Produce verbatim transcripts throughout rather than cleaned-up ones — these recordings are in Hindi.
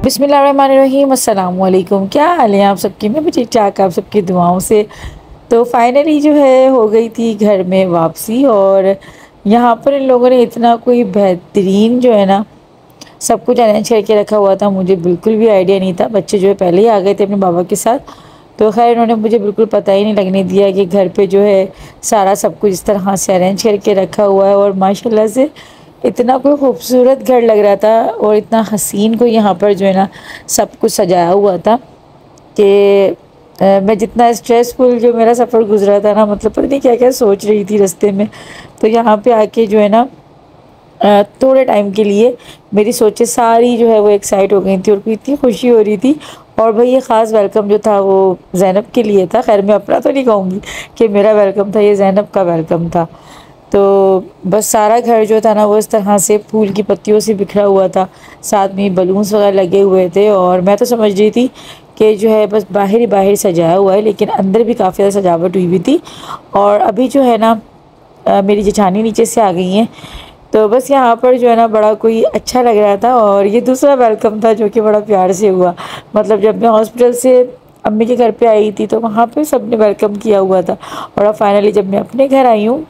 बिस्मिल्लाहिर्रहमानिर्रहीम, अस्सलाम वालेकुम। क्या हाल है आप सबकी? मैं भी ठीक ठाक, आप सबकी दुआओं से। तो फाइनली जो है हो गई थी घर में वापसी। और यहाँ पर इन लोगों ने इतना कोई बेहतरीन जो है ना सब कुछ अरेंज करके रखा हुआ था, मुझे बिल्कुल भी आइडिया नहीं था। बच्चे जो है पहले ही आ गए थे अपने बाबा के साथ, तो खैर इन्होंने मुझे बिल्कुल पता ही नहीं लगने दिया कि घर पे जो है सारा सब कुछ इस तरह से अरेंज करके रखा हुआ है। और माशाल्लाह से इतना कोई खूबसूरत घर लग रहा था और इतना हसीन को यहाँ पर जो है ना सब कुछ सजाया हुआ था कि मैं जितना स्ट्रेसफुल जो मेरा सफ़र गुजरा था ना, मतलब पता नहीं क्या क्या सोच रही थी रास्ते में। तो यहाँ पे आके जो है ना थोड़े टाइम के लिए मेरी सोचें सारी जो है वो एक्साइट हो गई थी और इतनी खुशी हो रही थी। और भाई ये ख़ास वेलकम जो था वो ज़ैनब के लिए था। खैर मैं अपना तो नहीं कहूँगी कि मेरा वेलकम था, ये ज़ैनब का वेलकम था। तो बस सारा घर जो था ना वो इस तरह से फूल की पत्तियों से बिखरा हुआ था, साथ में बलून्स वगैरह लगे हुए थे। और मैं तो समझ रही थी कि जो है बस बाहर ही बाहर सजाया हुआ है, लेकिन अंदर भी काफ़ी ज़्यादा सजावट हुई हुई थी। और अभी जो है ना मेरी जेठानी नीचे से आ गई हैं, तो बस यहाँ पर जो है ना बड़ा कोई अच्छा लग रहा था। और ये दूसरा वेलकम था जो कि बड़ा प्यार से हुआ। मतलब जब मैं हॉस्पिटल से अम्मी के घर पे आई थी तो वहाँ पे सबने वेलकम किया हुआ था, और अब फाइनली जब मैं अपने घर आई हूँ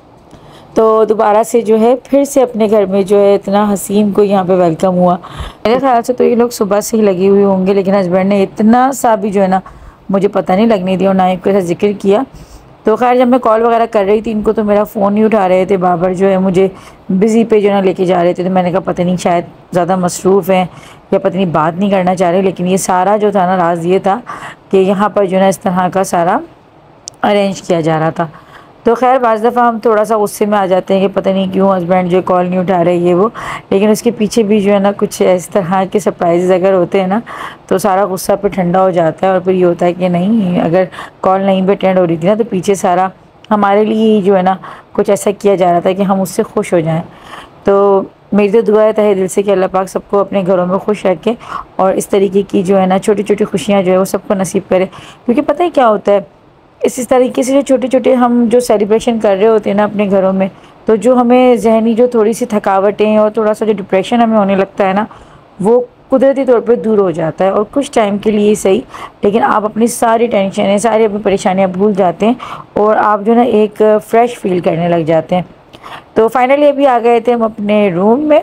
तो दोबारा से जो है फिर से अपने घर में जो है इतना हसीन को यहाँ पे वेलकम हुआ। मेरे ख्याल से तो ये लोग सुबह से ही लगे हुए होंगे, लेकिन हस्बैंड ने इतना सा भी जो है ना मुझे पता नहीं लगने दिया और ना ही कोई ऐसा जिक्र किया। तो खैर जब मैं कॉल वगैरह कर रही थी इनको तो मेरा फ़ोन नहीं उठा रहे थे। बाबर जो है मुझे बिज़ी पे जो है ना लेके जा रहे थे, तो मैंने कहा पता नहीं शायद ज़्यादा मसरूफ़ हैं या पता नहीं बात नहीं करना चाह रहे। लेकिन ये सारा जो था ना राज ये था कि यहाँ पर जो है ना इस तरह का सारा अरेंज किया जा रहा था। तो खैर बाज़ दफ़ा हम थोड़ा सा गुस्से में आ जाते हैं कि पता नहीं क्यों हस्बैंड जो कॉल नहीं उठा रहे ये वो, लेकिन उसके पीछे भी जो है ना कुछ इस तरह के सरप्राइज़ अगर होते हैं ना तो सारा गुस्सा पे ठंडा हो जाता है। और फिर ये होता है कि नहीं, अगर कॉल नहीं भी अटेंड हो रही थी ना तो पीछे सारा हमारे लिए ही जो है ना कुछ ऐसा किया जा रहा था कि हम उससे खुश हो जाएँ। तो मेरी तो दुआ है तहे दिल से कि अल्लाह पाक सबको अपने घरों में खुश रखे और इस तरीके की जो है ना छोटी छोटी खुशियाँ जो है वो सबको नसीब करे। क्योंकि पता है क्या होता है, इस इस तरीके से जो छोटे छोटे हम जो सेलिब्रेशन कर रहे होते हैं ना अपने घरों में, तो जो हमें जहनी जो थोड़ी सी थकावटें और थोड़ा सा जो डिप्रेशन हमें होने लगता है ना वो कुदरती तौर पे दूर हो जाता है। और कुछ टाइम के लिए सही, लेकिन आप अपनी सारी टेंशन सारी अपनी परेशानियाँ भूल जाते हैं और आप जो ना एक फ़्रेश फील करने लग जाते हैं। तो फाइनली अभी आ गए थे हम अपने रूम में,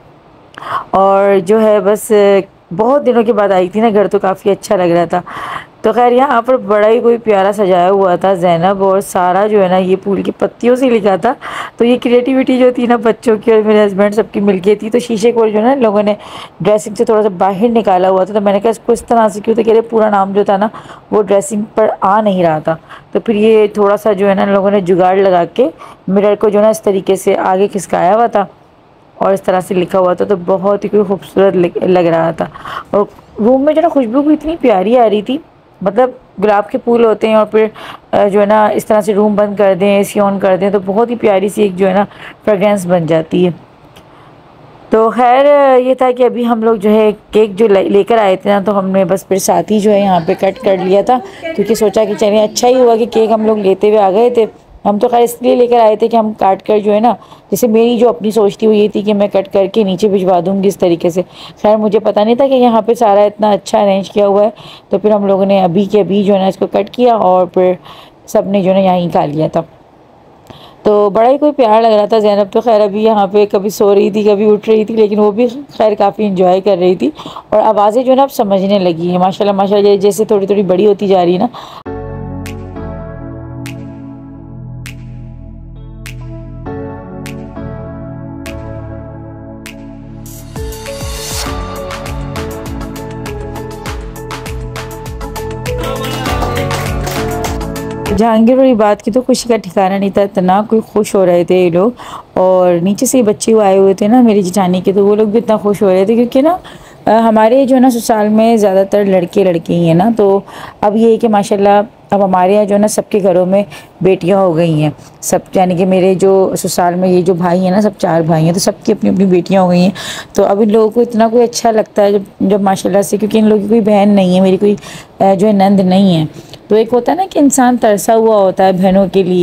और जो है बस बहुत दिनों के बाद आई थी ना घर, तो काफ़ी अच्छा लग रहा था। तो खैर यहाँ पर बड़ा ही कोई प्यारा सजाया हुआ था ज़ैनब, और सारा जो है ना ये फूल की पत्तियों से लिखा था। तो ये क्रिएटिविटी जो थी ना बच्चों की और मेरे हस्बैंड सबकी मिलके थी। तो शीशे को जो है ना लोगों ने ड्रेसिंग से थोड़ा सा बाहर निकाला हुआ था, तो मैंने कहा इसको इस तरह से क्यों, तो कह रहे पूरा नाम जो था ना वो ड्रेसिंग पर आ नहीं रहा था। तो फिर ये थोड़ा सा जो है ना लोगों ने जुगाड़ लगा के मिरर को जो है ना इस तरीके से आगे खिसकाया हुआ था और इस तरह से लिखा हुआ था। तो बहुत ही कोई खूबसूरत लग रहा था। और रूम में जो ना खुशबू भी इतनी प्यारी आ रही थी, मतलब गुलाब के फूल होते हैं और फिर जो है ना इस तरह से रूम बंद कर दें, एसी ऑन कर दें तो बहुत ही प्यारी सी एक जो है ना फ्रेगरेंस बन जाती है। तो खैर ये था कि अभी हम लोग जो है केक जो लेकर आए थे ना, तो हमने बस फिर साथ ही जो है यहाँ पे कट कर लिया था, क्योंकि सोचा कि चलिए अच्छा ही हुआ कि केक हम लोग लेते हुए आ गए थे। हम तो खैर इसलिए लेकर आए थे कि हम काट कर जो है ना, जैसे मेरी जो अपनी सोच थी वो ये थी कि मैं कट करके नीचे भिजवा दूँगी इस तरीके से। खैर मुझे पता नहीं था कि यहाँ पे सारा इतना अच्छा अरेंज किया हुआ है। तो फिर हम लोगों ने अभी के अभी जो है ना इसको कट किया और फिर सब ने जो है ना यहाँ ही खा लिया था। तो बड़ा ही कोई प्यार लग रहा था। ज़ैनब तो खैर अभी यहाँ पे कभी सो रही थी कभी उठ रही थी, लेकिन वो भी खैर काफ़ी इंजॉय कर रही थी और आवाज़ें जो है ना अब समझने लगी हैं माशाल्लाह माशाल्लाह, जैसे थोड़ी थोड़ी बड़ी होती जा रही है ना। जहांगीर वाली बात की तो खुशी का ठिकाना नहीं था, इतना कोई खुश हो रहे थे ये लोग। और नीचे से बच्चे आए हुए थे ना मेरी जेठानी के, तो वो लोग भी इतना खुश हो रहे थे क्योंकि ना हमारे जो है ना ससुराल में ज़्यादातर लड़के लड़के ही हैं ना। तो अब ये है कि माशाल्लाह अब हमारे यहाँ जो है ना सबके घरों में बेटियां हो गई हैं सब, यानी कि मेरे जो ससुराल में ये जो भाई हैं ना सब चार भाई हैं, तो सबकी अपनी अपनी बेटियां हो गई हैं। तो अब इन लोगों को इतना कोई अच्छा लगता है जब जब माशाल्लाह से, क्योंकि इन लोगों की कोई बहन नहीं है, मेरी कोई जो है नंद नहीं है। तो एक होता है ना कि इंसान तरसा हुआ होता है बहनों के लिए,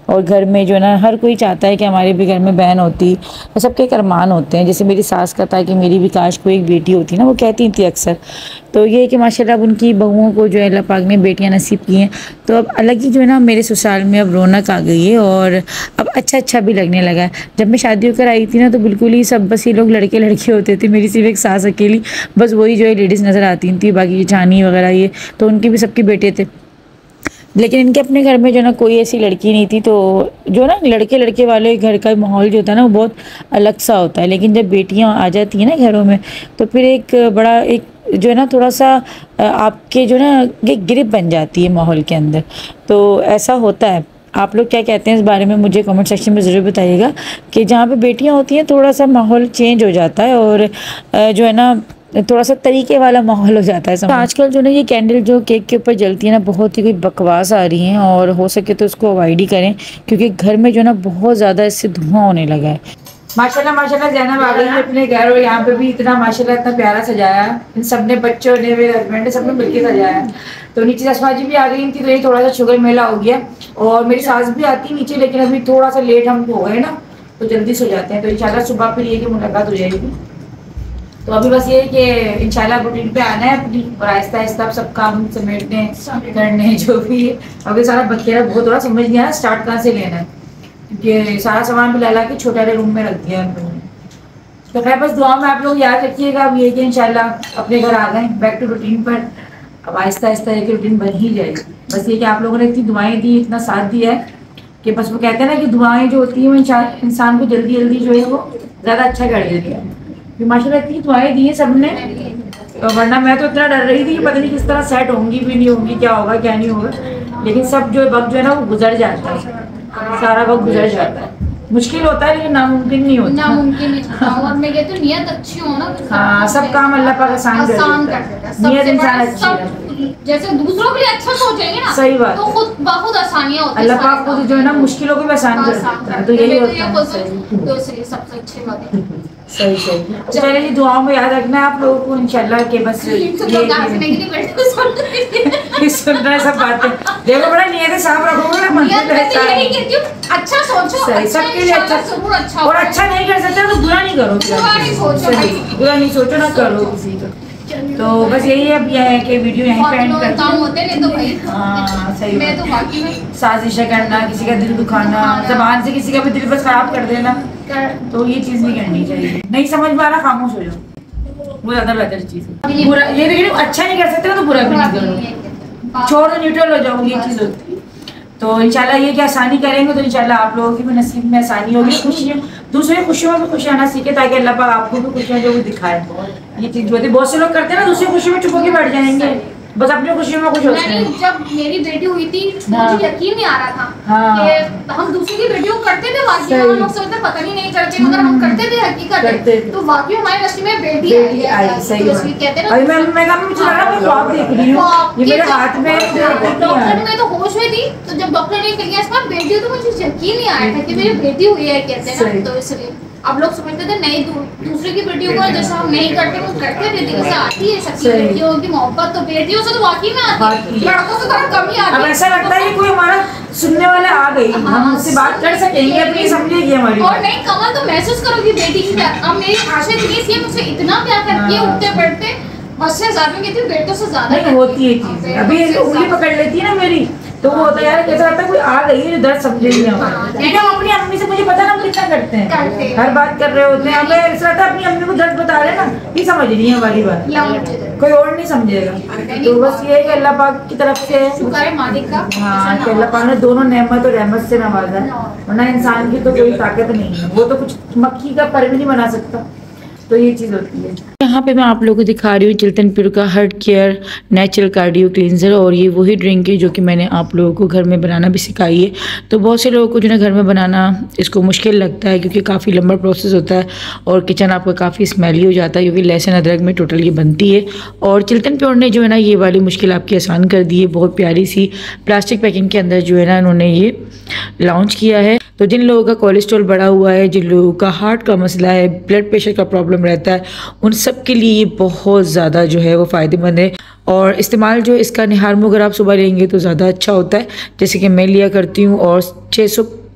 और घर में जो है ना हर कोई चाहता है कि हमारे भी घर में बहन होती, और सबके एक अरमान होते हैं। जैसे मेरी सास का था कि मेरी भी काश कोई एक बेटी होती ना, वो कहती थी अक्सर। तो ये है कि माशाल्लाह अब उनकी बहुओं को जो है अल्लाह पाक ने बेटियां नसीब की हैं, तो अब अलग ही जो है ना मेरे ससुराल में अब रौनक आ गई है और अब अच्छा अच्छा भी लगने लगा है। जब मैं शादी होकर आई थी ना तो बिल्कुल ही सब बस ये लोग लड़के लड़के होते थे, मेरी सिर्फ एक सास अकेली, बस वही जो है लेडीज़ नज़र आती थी, बाकी जेठानी वगैरह ये तो उनके भी सबके बेटे थे। लेकिन इनके अपने घर में जो ना कोई ऐसी लड़की नहीं थी, तो जो ना लड़के लड़के वाले घर का माहौल जो होता है ना वो बहुत अलग सा होता है। लेकिन जब बेटियां आ जाती हैं ना घरों में तो फिर एक बड़ा एक जो है ना थोड़ा सा आपके जो ना एक ग्रिप बन जाती है माहौल के अंदर, तो ऐसा होता है। आप लोग क्या कहते हैं इस बारे में मुझे कमेंट सेक्शन में ज़रूर बताइएगा कि जहाँ पे बेटियां होती हैं थोड़ा सा माहौल चेंज हो जाता है और जो है ना थोड़ा सा तरीके वाला माहौल हो जाता है। तो आजकल जो ना ये कैंडल जो केक के ऊपर जलती है ना बहुत ही कोई बकवास आ रही हैं, और हो सके तो उसको अवॉइड ही करें क्योंकि घर में जो ना बहुत ज़्यादा इससे धुआं होने लगा है। माशाल्लाह माशाल्लाह ज़ैनब आ गई है अपने घर, और यहाँ पे भी इतना माशाल्लाह इतना प्यारा सजाया, इन सब ने बच्चों ने मेरे हस्बैंड ने सब ने मिलकर सजाया। तो नीचे चश्मा जी भी आ गई थी, तो ये थोड़ा सा शुगर मेला हो गया, और मेरी सास भी आती नीचे, लेकिन अभी थोड़ा सा लेट हम हो गए ना तो जल्दी सो जाते हैं, तो इंशाल्लाह सुबह फिर ये की मुलाकात हो जाएगी। तो अभी बस ये कि इंशाल्लाह रूटीन पे आना है अपनी, और आहिस्ता आहिस्ता सब काम समेटने करने जो भी है। अभी सारा बखेरा बहुत थोड़ा समझ नहीं आया स्टार्ट कहाँ से लेना है, क्योंकि सारा सामान भी ला ला के छोटे वाले रूम में रख दिया हम लोगों ने। तो खैर बस दुआ में आप लोग याद रखिएगा अब ये कि इंशाल्लाह अपने घर आ गए बैक टू रूटीन पर। अब आहिस्ता आहिस्ता एक रूटीन बन ही जाएगी। बस ये कि आप लोगों ने इतनी दुआएं दी, इतना साथ दिया है कि बस वो कहते हैं ना कि दुआएं जो होती हैं वो इंसान को जल्दी जल्दी जो है वो ज़्यादा अच्छा कर देती है। माशाल्लाह इतनी दुआएं दी है सबने, वरना मैं तो इतना डर रही थी कि पता नहीं किस तरह सेट होंगी भी नहीं होंगी, क्या होगा क्या नहीं होगा, लेकिन सब जो वक्त जो है ना वो गुजर जाता है, सारा वक्त गुजर जाता है। मुश्किल होता है लेकिन नामुमकिन नहीं होता, नामुमकिन नहीं होता। और मैं कहती हूँ नियत अच्छी हो ना तो हाँ सब काम अल्लाह पाक आसान कर देता है, नियत इंसान अच्छी है। जैसे दूसरों के लिए अच्छा सोचेंगे ना सही बात तो खुद बहुत आसानियां होती है, अल्लाह पाक खुद जो है ना मुश्किलों को भी आसान कर देता है, तो यही होता है। तो इसलिए सबसे अच्छी बात है। सही सही चलिए जी, दुआओं में याद रखना है आप लोगों को इंशाल्लाह के बस ये सुन रहे सब बातें देखो, बड़ा नियत साफ रखोगे ना, अच्छा सोचो, सही सबके लिए अच्छा, अच्छा और अच्छा नहीं कर सकते तो बुरा नहीं करो, बुरा नहीं सोचो, बुरा नहीं सोचो ना करो किसी का। तो बस यही है, यह है कि वीडियो यहीं पे एंड करते काम होते नहीं तो भाई हाँ सही मैं तो बाकी में साजिशें करना, किसी का दिल दुखाना, जबान से किसी का भी दिल बस खराब कर देना, तो ये चीज़ नहीं करनी चाहिए। नहीं समझ में आ रहा खामोश हो जाओ, वो ज़्यादा बेहतर चीज़ है। बुरा ये लेकिन अच्छा नहीं कर सकते तो बुरा भी नहीं करो, छोड़ दो, न्यूट्रल हो जाओ, ये चीज़ होती है। तो इंशाल्लाह ये कि आसानी करेंगे तो इंशाल्लाह आप लोगों की भी नसीब में आसानी होगी, खुशियाँ दूसरे खुशियों में खुशी आना सीखे, ताकि अल्लाह पाक आपको भी खुशियाँ जो भी दिखाए। ये चीज़ जो होती है बहुत से लोग करते हैं ना, दूसरी खुशी में चुप होकर बैठ जाएंगे, बस अपनी खुशी में खुश होते हैं। जब मेरी बेटी हुई थी हाँ। मुझे यकीन नहीं आ रहा था हाँ। कि हम दूसरी की बेटियों को करते थे, वाकई हम लोग सोचते पता नहीं नहीं करते, मगर हम करते थे हकीकत है। तो वाकई हमारे नसीब में बेटी बेटी आई, सही बात। कहते हैं अभी मैं मैं कहा मुझे लगा मैं ख्वाब देख रही हूँ, ये मेरे हाथ में डॉक्टर में तो होश हुई थी, तो जब डॉक्टर ने कहा इसका बेटी, तो मुझे यकीन नहीं आया था कि मेरी बेटी हुई है, कहते हैं ना। तो इसलिए अब लोग समझते थे नहीं दूसरे की बेटियों को जैसा हम नहीं करते वो करते थे, जैसे आती है सबकी बेटियों की मोहब्बत, तो बेटियों से तो वाकई में आती है, लड़कों से थोड़ा कम ही आती है। अब ऐसा लगता है कि कोई हमारा सुनने वाला आ गई, हम उससे बात कर सकेंगे, अपनी समझेगी हमारी। और नहीं कमल तो महसूस करोगी बेटी की, अब मेरी आशा थी मुझसे इतना प्यार करती है, उठते बैठते बस से ज्यादा कहती हूँ, बेटों से ज्यादा होती है चीजें। अभी उंगली पकड़ लेती है ना मेरी, तो वो होता है यार कैसा लगता है कोई आ गई है जो दर्द समझेगी हमारा, क्योंकि हम अपनी अम्मी से, मुझे पता ना हम कितना करते हैं, हर बात कर रहे होते हैं, हमें ऐसा लगता है अपनी अम्मी को दर्द बता रहे ना, ये समझ रही है हमारी बात, कोई और नहीं समझेगा। तो बस ये है कि अल्लाह पाक की तरफ से मालिक का हाँ कि अल्लाह पाक ने दोनों नेमत और रहमत से नवाजा है, वरना इंसान की तो कोई ताकत नहीं है, वो तो कुछ मक्खी का पर भी नहीं बना सकता, तो ये चीज़ होती है। यहाँ पे मैं आप लोगों को दिखा रही हूँ चिल्तन प्योर का heart care natural cardio cleanser, और ये वही ड्रिंक है जो कि मैंने आप लोगों को घर में बनाना भी सिखाई है। तो बहुत से लोगों को जो है घर में बनाना इसको मुश्किल लगता है, क्योंकि काफ़ी लंबा प्रोसेस होता है और किचन आपका काफ़ी स्मेली हो जाता है, क्योंकि लहसुन अदरक में टोटल ये बनती है। और चिल्तन प्योर ने जो है ना ये वाली मुश्किल आपकी आसान कर दी है, बहुत प्यारी सी प्लास्टिक पैकिंग के अंदर जो है ना इन्होंने ये लॉन्च किया है। तो जिन लोगों का कोलेस्ट्रॉल बढ़ा हुआ है, जिन लोगों का हार्ट का मसला है, ब्लड प्रेशर का प्रॉब्लम रहता है, उन सब के लिए ये बहुत ज़्यादा जो है वो फ़ायदेमंद है। और इस्तेमाल जो इसका निहारमो अगर आप सुबह लेंगे तो ज़्यादा अच्छा होता है, जैसे कि मैं लिया करती हूँ। और छः सौ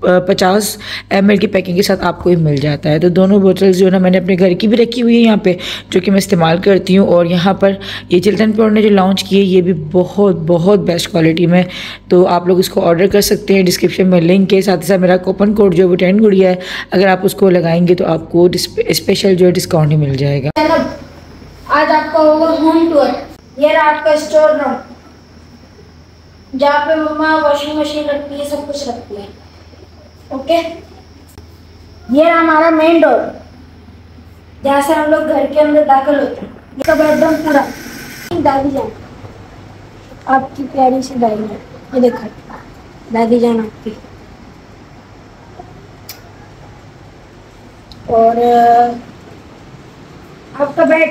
पचास एम एल की पैकिंग के साथ आपको ही मिल जाता है। तो दोनों बोतल्स जो है ना मैंने अपने घर की भी रखी हुई है यहाँ पे, जो कि मैं इस्तेमाल करती हूँ। और यहाँ पर ये चिल्टन प्योर ने जो लॉन्च की है ये भी बहुत बहुत बेस्ट क्वालिटी में, तो आप लोग इसको ऑर्डर कर सकते हैं। डिस्क्रिप्शन में लिंक है, साथ ही साथ मेरा कूपन कोड जो वो टेन गुड़िया है, अगर आप उसको लगाएंगे तो आपको स्पेशल जो है डिस्काउंट ही मिल जाएगा। आज आपका होगा होम टूर। ये रहा आपका स्टोर रूम, जहाँ पे मम्मा वॉशिंग मशीन रखती है, सब कुछ रखती है। ओके, ये रहा हमारा मेन डोर, जहाँ से हम लोग घर के अंदर दाखिल होते हैं। ये तो बेडरूम पूरा। दादी जान, आपकी प्यारी सी दादी है, ये देखो दादी जान आपकी। और आपका बेड,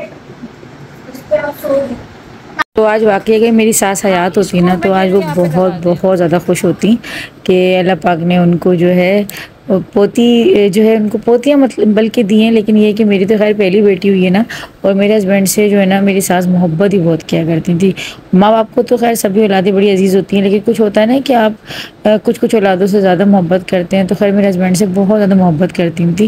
इस पे आप सोओगे। तो आज वाकई अगर मेरी सास हयात होती ना तो आज वो बहुत बहुत ज़्यादा खुश होती कि अल्लाह पाक ने उनको जो है पोती जो है उनको पोतियाँ मतलब बल्कि दी हैं। लेकिन ये कि मेरी तो खैर पहली बेटी हुई है ना, और मेरे हस्बैंड से जो है ना मेरी सास मोहब्बत ही बहुत किया करती थी। माँ बाप को तो खैर सभी औलादें बड़ी अजीज़ होती हैं, लेकिन कुछ होता है ना कि आप कुछ कुछ औलादों से ज़्यादा मोहब्बत करते हैं। तो खैर मेरे हस्बैंड से बहुत ज़्यादा मोहब्बत करती थी,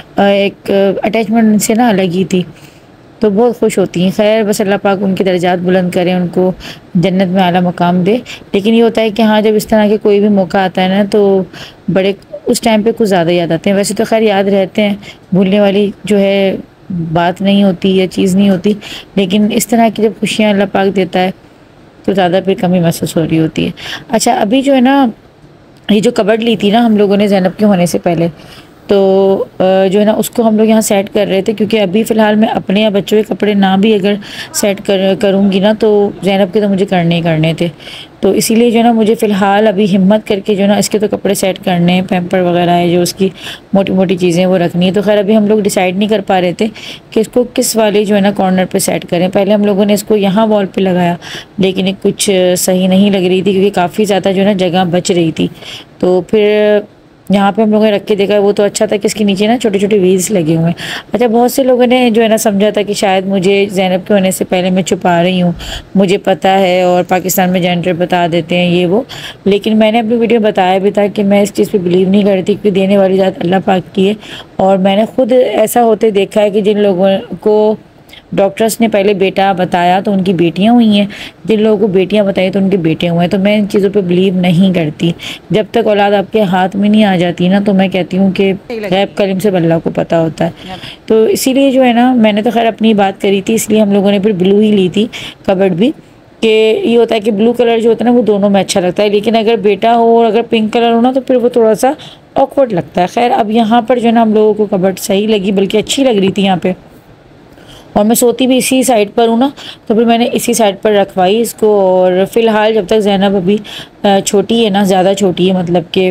एक अटैचमेंट से ना अलग ही थी। तो बहुत खुश होती हैं। खैर बस अल्लाह पाक उनके दर्जात बुलंद करें, उनको जन्नत में आला मकाम दे। लेकिन ये होता है कि हाँ, जब इस तरह के कोई भी मौका आता है ना तो बड़े उस टाइम पे कुछ ज़्यादा याद आते हैं। वैसे तो खैर याद रहते हैं, भूलने वाली जो है बात नहीं होती या चीज़ नहीं होती, लेकिन इस तरह की जब खुशियाँ अल्लाह पाक देता है तो ज़्यादा फिर कमी महसूस हो रही होती है। अच्छा, अभी जो है ना ये जो कबर्ड ली थी ना हम लोगों ने ज़ैनब के होने से पहले, तो जो है ना उसको हम लोग यहाँ सेट कर रहे थे, क्योंकि अभी फ़िलहाल मैं अपने या बच्चों के कपड़े ना भी अगर सेट कर करूँगी ना तो ज़ैनब के तो मुझे करने ही करने थे। तो इसीलिए जो है ना मुझे फ़िलहाल अभी हिम्मत करके जो है ना इसके तो कपड़े सेट करने हैं, पैम्पर वगैरह है जो उसकी मोटी मोटी चीज़ें वो रखनी है। तो खैर अभी हम लोग डिसाइड नहीं कर पा रहे थे कि इसको किस वाले जो है ना कॉर्नर पे सेट करें। पहले हम लोगों ने इसको यहाँ वॉल पे लगाया, लेकिन ये कुछ सही नहीं लग रही थी, क्योंकि काफ़ी ज़्यादा जो है ना जगह बच रही थी। तो फिर यहाँ पे हम लोगों ने रख के देखा, वो तो अच्छा था कि इसके नीचे ना छोटे छोटे व्हील्स लगे हुए हैं। अच्छा, बहुत से लोगों ने जो है ना समझा था कि शायद मुझे ज़ैनब के होने से पहले मैं छुपा रही हूँ, मुझे पता है और पाकिस्तान में जेंडर बता देते हैं ये वो। लेकिन मैंने अपनी वीडियो बताया भी था कि मैं इस चीज़ पे बिलीव नहीं करती, क्योंकि देने वाली ज़ात अल्लाह पाक की है। और मैंने खुद ऐसा होते देखा है कि जिन लोगों को डॉक्टर्स ने पहले बेटा बताया तो उनकी बेटियां हुई हैं, जिन लोगों को बेटियां बताई तो उनके बेटे हुए हैं। तो मैं इन चीज़ों पे बिलीव नहीं करती। जब तक औलाद आपके हाथ में नहीं आ जाती ना तो मैं कहती हूँ कि गैब करीम से अल्लाह को पता होता है। तो इसीलिए जो है ना मैंने तो खैर अपनी बात करी थी, इसलिए हम लोगों ने फिर ब्लू ही ली थी कबर्ड भी, कि ये होता है कि ब्लू कलर जो होता है ना वो दोनों में अच्छा लगता है। लेकिन अगर बेटा हो और अगर पिंक कलर हो ना तो फिर वो थोड़ा सा ऑकवर्ड लगता है। खैर अब यहाँ पर जो है ना हम लोगों को कबर्ड सही लगी, बल्कि अच्छी लग रही थी यहाँ पे। और मैं सोती भी इसी साइड पर हूँ ना, तो फिर मैंने इसी साइड पर रखवाई इसको। और फ़िलहाल जब तक ज़ैनब अभी छोटी है ना, ज़्यादा छोटी है मतलब कि,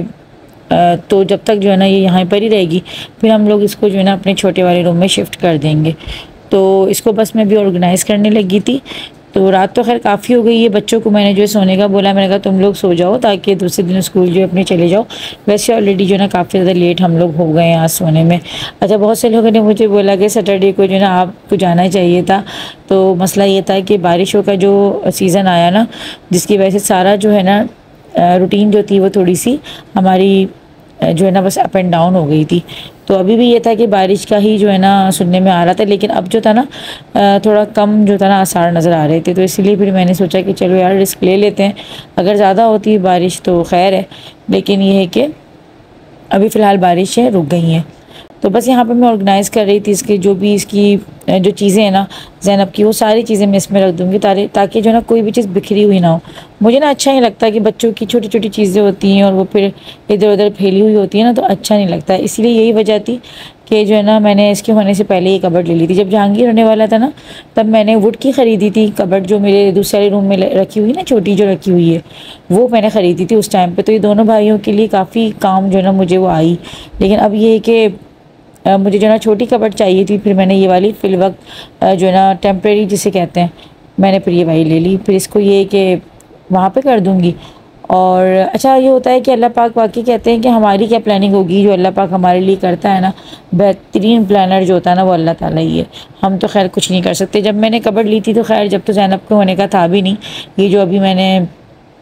तो जब तक जो है ना ये यहाँ पर ही रहेगी, फिर हम लोग इसको जो है ना अपने छोटे वाले रूम में शिफ्ट कर देंगे। तो इसको बस मैं भी ऑर्गेनाइज़ करने लगी थी। तो रात तो खैर काफ़ी हो गई है, बच्चों को मैंने जो है सोने का बोला, मैंने कहा तुम लोग सो जाओ ताकि दूसरे दिन स्कूल जो है अपने चले जाओ। वैसे ऑलरेडी जो है ना काफ़ी ज़्यादा लेट हम लोग हो गए हैं आज सोने में। अच्छा, बहुत से लोगों ने मुझे बोला कि सैटरडे को जो है ना आपको जाना चाहिए था। तो मसला ये था कि बारिशों का जो सीज़न आया ना, जिसकी वजह से सारा जो है ना रूटीन जो थी वो थोड़ी सी हमारी जो है ना बस अप एंड डाउन हो गई थी। तो अभी भी ये था कि बारिश का ही जो है ना सुनने में आ रहा था, लेकिन अब जो था ना थोड़ा कम जो था ना आसार नज़र आ रहे थे। तो इसीलिए फिर मैंने सोचा कि चलो यार रिस्क ले लेते हैं। अगर ज़्यादा होती है बारिश तो खैर है, लेकिन ये है कि अभी फ़िलहाल बारिश है, रुक गई हैं। तो बस यहाँ पे मैं ऑर्गेनाइज़ कर रही थी इसकी जो भी इसकी जो चीज़ें हैं ना ज़ैनब की, वो सारी चीज़ें मैं इसमें रख दूँगी ताकि जो ना कोई भी चीज़ बिखरी हुई ना हो। मुझे ना अच्छा नहीं लगता कि बच्चों की छोटी छोटी चीज़ें होती हैं और वो फिर इधर उधर फैली हुई होती है ना, तो अच्छा नहीं लगता। इसलिए यही वजह थी कि जो है ना मैंने इसके होने से पहले ये कबर्ड ले ली थी। जब जहांगीर होने वाला था ना तब मैंने वुड की ख़रीदी थी कबर्ड, जो मेरे दूसरे रूम में रखी हुई ना, छोटी जो रखी हुई है वो मैंने ख़रीदी थी उस टाइम पे। तो ये दोनों भाइयों के लिए काफ़ी काम जो है ना मुझे वो आई। लेकिन अब ये है कि मुझे जो है ना छोटी कबर्ड चाहिए थी, फिर मैंने ये वाली फिल वक्त जो है ना टेम्प्रेरी जिसे कहते हैं, मैंने फिर ये वाली ले ली। फिर इसको ये कि वहाँ पे कर दूँगी। और अच्छा, ये होता है कि अल्लाह पाक वाकई कहते हैं कि हमारी क्या प्लानिंग होगी, जो अल्लाह पाक हमारे लिए करता है ना, बेहतरीन प्लानर जो होता है ना वो अल्लाह ताला ही है। हम तो खैर कुछ नहीं कर सकते। जब मैंने कबर्ड ली थी तो खैर जब तो ज़ैनब के होने का था भी नहीं, ये जो अभी मैंने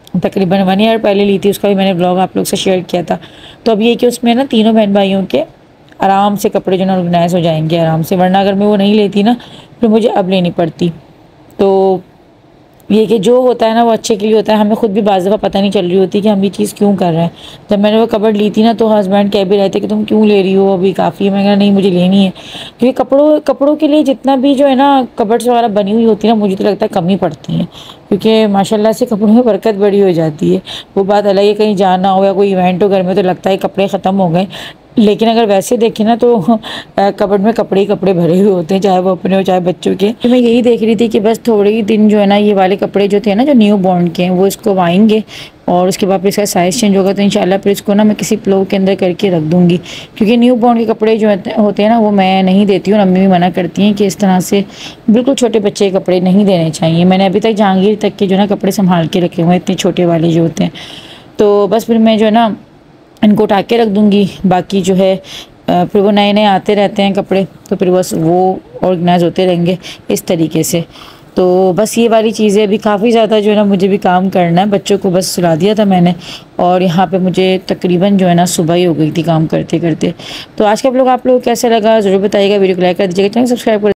तकरीबन वन ईयर पहले ली थी, उसका भी मैंने ब्लॉग आप लोग से शेयर किया था। तो अब ये कि उसमें ना तीनों बहन भाइयों के आराम से कपड़े जो ना ऑर्गेनाइज हो जाएंगे आराम से, वरना अगर मैं वो नहीं लेती ना फिर मुझे अब लेनी पड़ती। तो ये कि जो होता है ना वो अच्छे के लिए होता है, हमें खुद भी बाज़ दफ़ा पता नहीं चल रही होती कि हम ये चीज़ क्यों कर रहे हैं। जब मैंने वो कपड़ ली थी ना तो हस्बैंड कह भी रहे थे कि तुम क्यों ले रही हो, अभी काफ़ी है। मैं कहा नहीं मुझे लेनी है, क्योंकि कपड़ों कपड़ों के लिए जितना भी जो है ना कबर्ड्स वगैरह बनी हुई होती है ना, मुझे तो लगता है कम ही पड़ती हैं, क्योंकि माशाल्लाह से कपड़ों में बरकत बड़ी हो जाती है। वो बात अलग है कहीं जाना हो या कोई इवेंट हो घर में तो लगता है कपड़े ख़त्म हो गए, लेकिन अगर वैसे देखें ना तो कबर्ड में कपड़े ही कपड़े भरे हुए होते हैं, चाहे वो अपने हो चाहे बच्चों के। तो मैं यही देख रही थी कि बस थोड़े ही दिन जो है ना ये वाले कपड़े जो थे ना जो न्यू बॉर्न के हैं वो इसको आएंगे और उसके बाद फिर इसका साइज़ चेंज होगा, तो इंशाल्लाह फिर इसको ना मैं किसी प्लो के अंदर करके रख दूँगी, क्योंकि न्यू बॉर्न के कपड़े जो होते हैं ना वो मैं नहीं देती हूँ। अम्मी भी मना करती हैं कि इस तरह से बिल्कुल छोटे बच्चे के कपड़े नहीं देने चाहिए। मैंने अभी तक जहांगीर तक के जो ना कपड़े संभाल के रखे हुए हैं, इतने छोटे वाले जो होते हैं। तो बस फिर मैं जो है ना इनको उठा के रख दूँगी, बाकी जो है फिर वो नए नए आते रहते हैं कपड़े, तो फिर बस वो ऑर्गेनाइज होते रहेंगे इस तरीके से। तो बस ये वाली चीज़ें अभी काफ़ी ज़्यादा जो है ना मुझे भी काम करना है। बच्चों को बस सुला दिया था मैंने और यहाँ पे मुझे तकरीबन जो है ना सुबह ही हो गई थी काम करते करते। तो आज का ब्लॉग आप लोग कैसा लगा ज़रूर बताइएगा, वीडियो को लाइक कर दीजिएगा, चैनल सब्सक्राइब कर